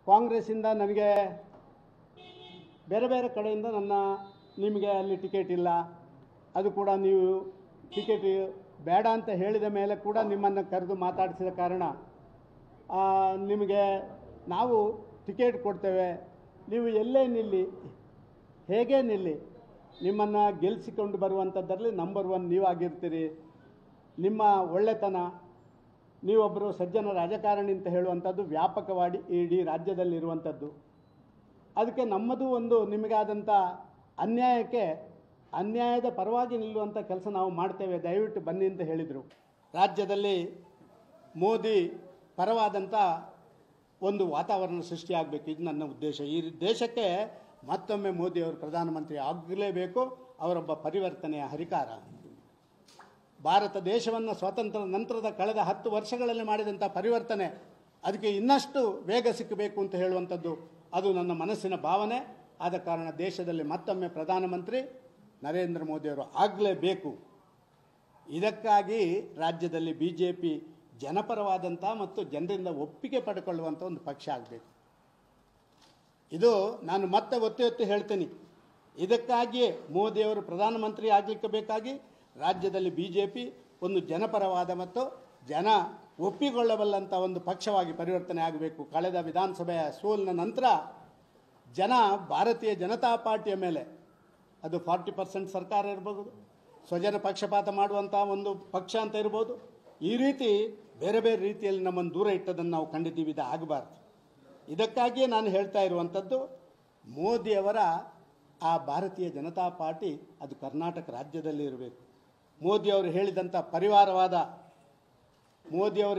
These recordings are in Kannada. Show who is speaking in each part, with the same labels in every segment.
Speaker 1: ಕಾಂಗ್ರೆಸ್ಸಿಂದ ನನಗೆ ಬೇರೆ ಬೇರೆ ಕಡೆಯಿಂದ ನಿಮಗೆ ಅಲ್ಲಿ ಟಿಕೆಟ್ ಇಲ್ಲ, ಅದು ಕೂಡ ನೀವು ಟಿಕೆಟ್ ಬೇಡ ಅಂತ ಹೇಳಿದ ಮೇಲೆ ಕೂಡ ನಿಮ್ಮನ್ನು ಕರೆದು ಮಾತಾಡಿಸಿದ ಕಾರಣ ನಿಮಗೆ ನಾವು ಟಿಕೆಟ್ ಕೊಡ್ತೇವೆ, ನೀವು ಎಲ್ಲೇ ನಿಲ್ಲಿ, ಹೇಗೆ ನಿಲ್ಲಿ, ನಿಮ್ಮನ್ನು ಗೆಲ್ಲಿಸಿಕೊಂಡು ಬರುವಂಥದ್ದರಲ್ಲಿ ನಂಬರ್ 1 ನೀವಾಗಿರ್ತೀರಿ. ನಿಮ್ಮ ಒಳ್ಳೆತನ, ನೀವೊಬ್ಬರು ಸಜ್ಜನ ರಾಜಕಾರಣಿ ಅಂತ ಹೇಳುವಂಥದ್ದು ವ್ಯಾಪಕವಾಗಿ ಇಡೀ ರಾಜ್ಯದಲ್ಲಿರುವಂಥದ್ದು. ಅದಕ್ಕೆ ನಮ್ಮದು ಒಂದು ನಿಮಗಾದಂಥ ಅನ್ಯಾಯದ ಪರವಾಗಿ ನಿಲ್ಲುವಂಥ ಕೆಲಸ ನಾವು ಮಾಡ್ತೇವೆ, ದಯವಿಟ್ಟು ಬನ್ನಿ ಅಂತ ಹೇಳಿದರು. ರಾಜ್ಯದಲ್ಲಿ ಮೋದಿ ಪರವಾದಂಥ ಒಂದು ವಾತಾವರಣ ಸೃಷ್ಟಿಯಾಗಬೇಕು, ಇದು ನನ್ನ ಉದ್ದೇಶ. ಈ ದೇಶಕ್ಕೆ ಮತ್ತೊಮ್ಮೆ ಮೋದಿಯವರು ಪ್ರಧಾನಮಂತ್ರಿ ಆಗಲೇಬೇಕು, ಅವರೊಬ್ಬ ಪರಿವರ್ತನೆಯ ಹರಿಕಾರ. ಭಾರತ ದೇಶವನ್ನು ಸ್ವಾತಂತ್ರ್ಯ ನಂತರದ ಕಳೆದ 10 ವರ್ಷಗಳಲ್ಲಿ ಮಾಡಿದಂಥ ಪರಿವರ್ತನೆ, ಅದಕ್ಕೆ ಇನ್ನಷ್ಟು ವೇಗ ಸಿಕ್ಕಬೇಕು ಅಂತ ಹೇಳುವಂಥದ್ದು ಅದು ನನ್ನ ಮನಸ್ಸಿನ ಭಾವನೆ. ಆದ ಕಾರಣ ದೇಶದಲ್ಲಿ ಮತ್ತೊಮ್ಮೆ ಪ್ರಧಾನಮಂತ್ರಿ ನರೇಂದ್ರ ಮೋದಿಯವರು ಆಗಲೇಬೇಕು. ಇದಕ್ಕಾಗಿ ರಾಜ್ಯದಲ್ಲಿ BJP ಜನಪರವಾದಂಥ ಮತ್ತು ಜನರಿಂದ ಒಪ್ಪಿಗೆ ಪಡೆದುಕೊಳ್ಳುವಂಥ ಒಂದು ಪಕ್ಷ ಆಗಬೇಕು. ಇದು ನಾನು ಮತ್ತೆ ಒತ್ತಿ ಹೇಳ್ತೀನಿ. ಇದಕ್ಕಾಗಿಯೇ ಮೋದಿಯವರು ಪ್ರಧಾನಮಂತ್ರಿ ಆಗಲಿಕ್ಕೆ ಬೇಕಾಗಿ ರಾಜ್ಯದಲ್ಲಿ BJP ಒಂದು ಜನಪರವಾದ ಮತ್ತು ಜನ ಒಪ್ಪಿಕೊಳ್ಳಬಲ್ಲಂಥ ಒಂದು ಪಕ್ಷವಾಗಿ ಪರಿವರ್ತನೆ ಆಗಬೇಕು. ಕಳೆದ ವಿಧಾನಸಭೆಯ ಸೋಲಿನ ನಂತರ ಜನ ಭಾರತೀಯ ಜನತಾ ಪಾರ್ಟಿಯ ಮೇಲೆ, ಅದು 40% ಸರ್ಕಾರ ಇರ್ಬೋದು, ಸ್ವಜನ ಪಕ್ಷಪಾತ ಮಾಡುವಂಥ ಒಂದು ಪಕ್ಷ ಅಂತ ಇರ್ಬೋದು, ಈ ರೀತಿ ಬೇರೆ ಬೇರೆ ರೀತಿಯಲ್ಲಿ ನಮ್ಮನ್ನು ದೂರ ಇಟ್ಟದನ್ನು ನಾವು ಕಂಡಿದ್ದೀವಿ. ಇದು ಆಗಬಾರ್ದು. ಇದಕ್ಕಾಗಿಯೇ ನಾನು ಹೇಳ್ತಾ ಇರುವಂಥದ್ದು, ಮೋದಿಯವರ ಆ ಭಾರತೀಯ ಜನತಾ ಪಾರ್ಟಿ ಅದು ಕರ್ನಾಟಕ ರಾಜ್ಯದಲ್ಲಿ ಇರಬೇಕು. ಮೋದಿಯವರು ಹೇಳಿದಂಥ ಪರಿವಾರವಾದ, ಮೋದಿಯವರು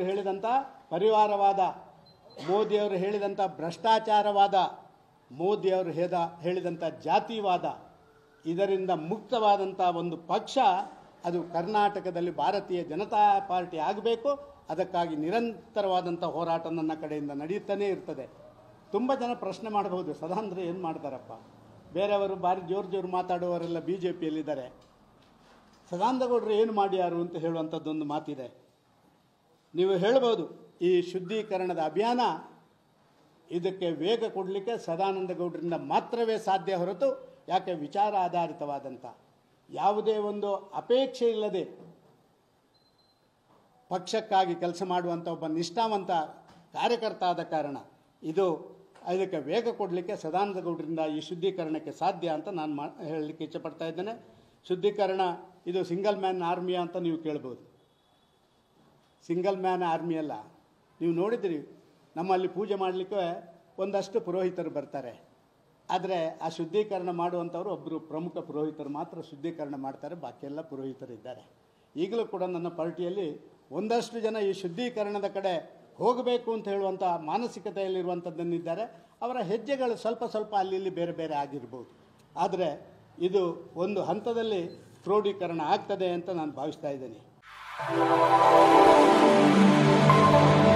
Speaker 1: ಹೇಳಿದಂಥ ಭ್ರಷ್ಟಾಚಾರವಾದ, ಮೋದಿಯವರು ಹೇಳಿದಂಥ ಜಾತಿವಾದ, ಇದರಿಂದ ಮುಕ್ತವಾದಂಥ ಒಂದು ಪಕ್ಷ ಅದು ಕರ್ನಾಟಕದಲ್ಲಿ ಭಾರತೀಯ ಜನತಾ ಪಾರ್ಟಿ ಆಗಬೇಕು. ಅದಕ್ಕಾಗಿ ನಿರಂತರವಾದಂಥ ಹೋರಾಟ ನನ್ನ ಕಡೆಯಿಂದ ನಡೆಯುತ್ತಲೇ ಇರ್ತದೆ. ತುಂಬ ಜನ ಪ್ರಶ್ನೆ ಮಾಡಬಹುದು, ಸದಾನಂದ್ರ ಏನು ಮಾಡ್ತಾರಪ್ಪ, ಬೇರೆಯವರು ಭಾರಿ ಜೋರು ಮಾತಾಡುವವರೆಲ್ಲ BJPಯಲ್ಲಿದ್ದಾರೆ, ಸದಾನಂದ ಗೌಡರು ಏನು ಮಾಡ್ಯಾರು ಅಂತ ಹೇಳುವಂಥದ್ದೊಂದು ಮಾತಿದೆ. ನೀವು ಹೇಳ್ಬೋದು, ಈ ಶುದ್ಧೀಕರಣದ ಅಭಿಯಾನ ಇದಕ್ಕೆ ವೇಗ ಕೊಡಲಿಕ್ಕೆ ಸದಾನಂದ ಗೌಡರಿಂದ ಮಾತ್ರವೇ ಸಾಧ್ಯ ಹೊರತು, ಯಾಕೆ ವಿಚಾರ ಆಧಾರಿತವಾದಂಥ ಯಾವುದೇ ಒಂದು ಅಪೇಕ್ಷೆ ಇಲ್ಲದೆ ಪಕ್ಷಕ್ಕಾಗಿ ಕೆಲಸ ಮಾಡುವಂಥ ಒಬ್ಬ ನಿಷ್ಠಾವಂತ ಕಾರ್ಯಕರ್ತ ಆದ ಕಾರಣ ಇದಕ್ಕೆ ವೇಗ ಕೊಡಲಿಕ್ಕೆ ಸದಾನಂದ ಗೌಡರಿಂದ ಈ ಶುದ್ಧೀಕರಣಕ್ಕೆ ಸಾಧ್ಯ ಅಂತ ನಾನು ಹೇಳಲಿಕ್ಕೆ ಇಚ್ಛಪಡ್ತಾ ಇದ್ದೇನೆ. ಶುದ್ಧೀಕರಣ ಇದು ಸಿಂಗಲ್ ಮ್ಯಾನ್ ಆರ್ಮಿ ಅಂತ ನೀವು ಕೇಳ್ಬೋದು. ಸಿಂಗಲ್ ಮ್ಯಾನ್ ಆರ್ಮಿ ಅಲ್ಲ. ನೀವು ನೋಡಿದಿರಿ, ನಮ್ಮಲ್ಲಿ ಪೂಜೆ ಮಾಡಲಿಕ್ಕೆ ಒಂದಷ್ಟು ಪುರೋಹಿತರು ಬರ್ತಾರೆ, ಆದರೆ ಆ ಶುದ್ಧೀಕರಣ ಮಾಡುವಂಥವರು ಒಬ್ಬರು ಪ್ರಮುಖ ಪುರೋಹಿತರು ಮಾತ್ರ ಶುದ್ಧೀಕರಣ ಮಾಡ್ತಾರೆ, ಬಾಕಿಯೆಲ್ಲ ಪುರೋಹಿತರಿದ್ದಾರೆ. ಈಗಲೂ ಕೂಡ ನನ್ನ ಪಾರ್ಟಿಯಲ್ಲಿ ಒಂದಷ್ಟು ಜನ ಈ ಶುದ್ಧೀಕರಣದ ಕಡೆ ಹೋಗಬೇಕು ಅಂತ ಹೇಳುವಂಥ ಮಾನಸಿಕತೆಯಲ್ಲಿರುವಂಥದ್ದನ್ನಿದ್ದಾರೆ. ಅವರ ಹೆಜ್ಜೆಗಳು ಸ್ವಲ್ಪ ಅಲ್ಲಿ ಇಲ್ಲಿ ಬೇರೆ ಬೇರೆ ಆಗಿರ್ಬೋದು, ಆದರೆ ಇದು ಒಂದು ಹಂತದಲ್ಲಿ ಕ್ರೋಢೀಕರಣ ಆಗ್ತದೆ ಅಂತ ನಾನು ಭಾವಿಸ್ತಾ ಇದ್ದೇನೆ.